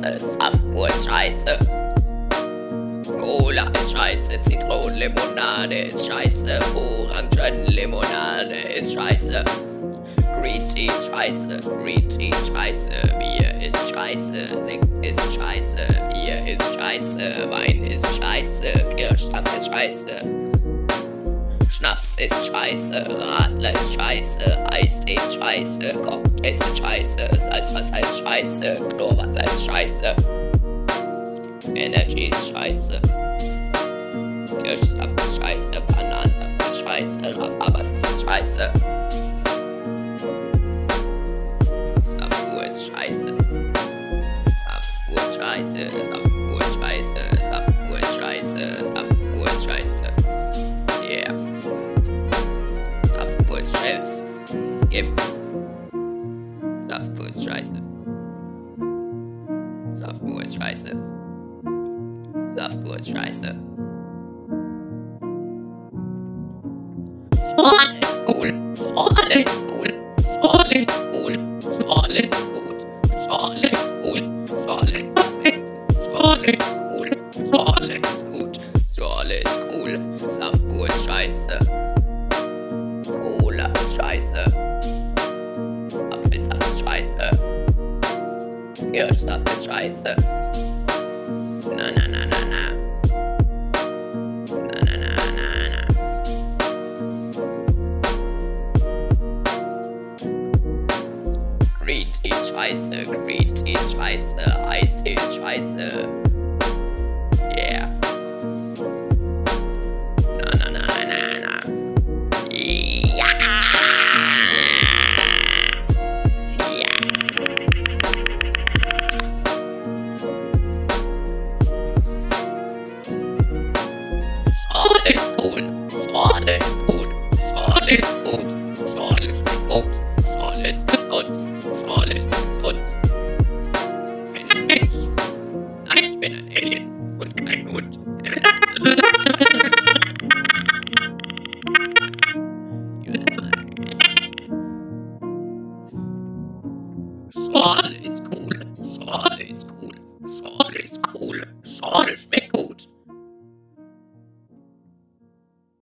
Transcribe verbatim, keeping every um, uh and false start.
scheiße, Saftwurst ist scheiße, Cola ist scheiße, Zitronenlimonade ist scheiße, Orangenlimonade ist scheiße, Green Tea ist scheiße, Green Tea ist scheiße, Bier ist scheiße, Sekt ist scheiße, Bier ist scheiße, Wein ist scheiße, Kirschsaft ist scheiße, Schnaps ist scheiße, Radler ist scheiße, Eistee ist scheiße, Cocktails sind scheiße, Salzwasser ist scheiße, Chlorwasser ist scheiße, Energy ist scheiße, Kirschsaft ist scheiße, Bananensaft ist scheiße, Rhabarbersaft ist scheiße, Saftwurst ist scheiße, Saftwurst ist scheiße, Saftwurst ist scheiße, Saftwurst ist scheiße, Saftwurst ist scheiße, yeah. Saftwurst ist Gift. Saftwurst scheiße. Saftwurst scheiße. Saftwurst scheiße. Schorle ist cool. Schorle ist cool. Schorle ist cool. Schorle ist gut. Schorle ist cool. Schorle ist best. Schorle ist cool. Schorle ist gut. Schorle ist cool. Saftwurst scheiße. Cola ist scheiße. Apfelsaft ist scheiße. Kirschsaft ist scheiße. Na na na na na. Na na na na na. Green Tea ist scheiße. Green Tea ist scheiße. Eistee ist scheiße. Yeah. Na na na na na. Ja. Ja. Schade ist cool. Schade ist gut. Schade ist gut.